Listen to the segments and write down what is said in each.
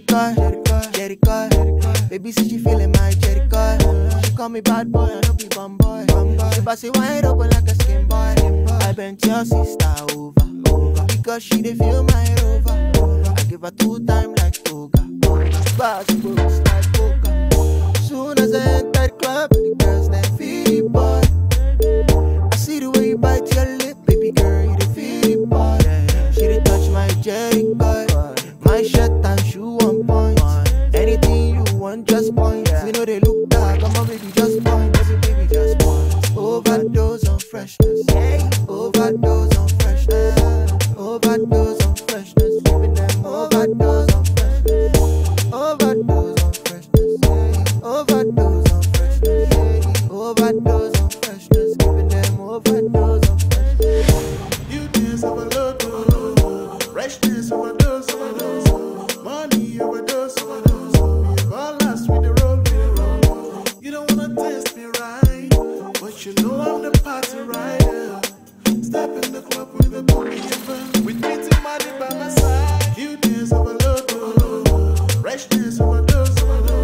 Jericho, Jericho, baby say she feeling my Jericho. She call me bad boy, I don't be bum boy. She bossy wide open like a skin boy. I bent your sister over, because she dey feel my rover. I give her 2 times like Toga, fast books like poker. Soon as I enter the club, the girls then feel the boy. I see the way you bite your lip, baby girl, you dey feel the boy. She dey touch my Jericho, my shirt and shoe on point. Anything you want, just point. We know they look dark, come on baby, just point. Baby, just point. Overdose on freshness, overdose on freshness, overdose on freshness, giving them overdose on freshness, overdose on freshness, overdose on freshness, overdose on freshness, giving them overdose on freshness. Beauty overdose, freshness overdose, money overdose, we all last with the roll. You don't wanna taste me right, but you know I'm the party rider. Step in the club with a booty even, with pretty money by my side. Beauty overload, freshness overdose,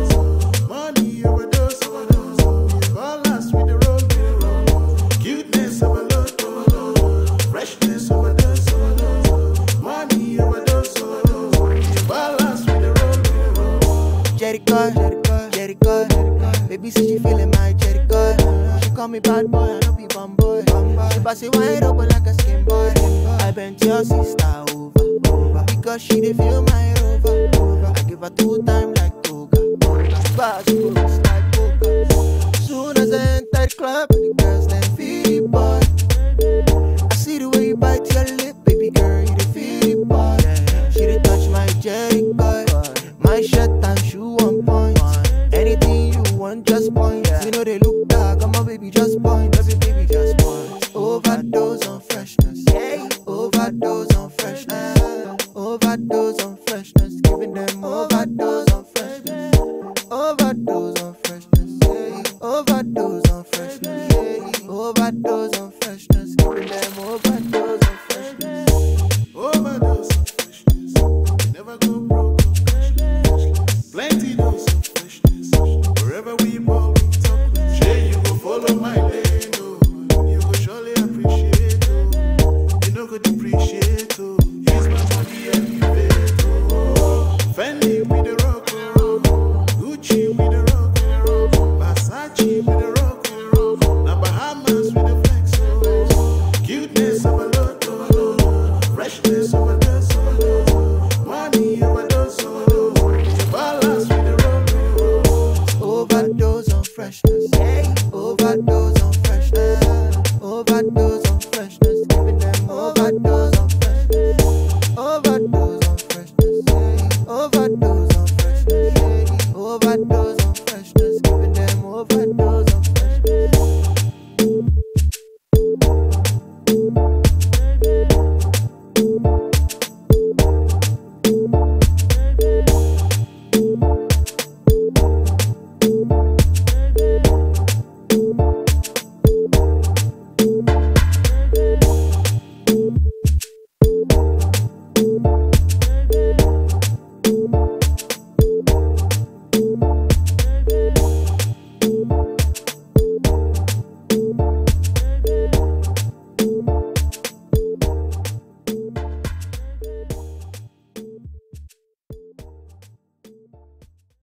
money overdose, we all last with the roll. Cuteness overload, freshness overdose, money overdose, we all last with the roll. Jericho, Jericho, baby say she feeling my Jericho. She call me bad boy, I don't be bum boy. She bossy wide open like a skin boy. I bent your sister over, because she dey feel my rover. I give her 2 times like Toga, fast books like poker. Soon as I enter the club, the girls then feel the boy. I see the way you bite your lip, baby girl, you dey feel the boy. She dey touch my Jericho, my shirt and shoe on point. Anything you want, just point. We know they look dark, come on baby, just point. Baby, just point. Overdose on freshness, overdose on freshness, overdose on freshness, giving them overdose on freshness, overdose on freshness, overdose on freshness, overdose on freshness, giving them overdose on freshness. Overdose of freshness, never go broke of freshness. Plenty dose of freshness, wherever we ball we talk. Shay, you go follow my lane, oh. You go surely appreciate, oh. You know go depreciate, oh. Here's my money elevate, oh. Fendi with the rock and roll, Gucci with the rock and roll, Versace with the rock and roll, now Bahamas with the flex, oh. Cuteness overload, oh. Freshness overdose, oh. Money overdose, oh. Balance with the roll, oh. Overdose on freshness, overdose on freshness, overdose on freshness, giving them overdose.